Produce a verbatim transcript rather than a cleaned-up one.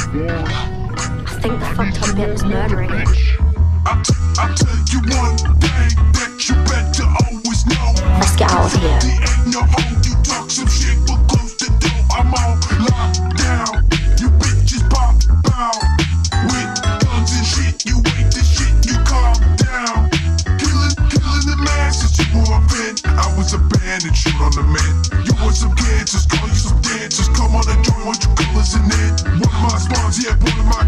I think the fucked up bit was murdering. I'll, t I'll tell you one thing that you better always know. Let's get out of here. There ain't no hope, you talk some shit, but close the door. I'm on lockdown. You bitches pop out with guns and shit. You ain't the shit, you calm down. Killing, killing the masses, you were a fan. I was a band and shoot on the man. You want some cancers, call you some dancers. Come on and join what you call us in it. One of my spawns, yeah, one of my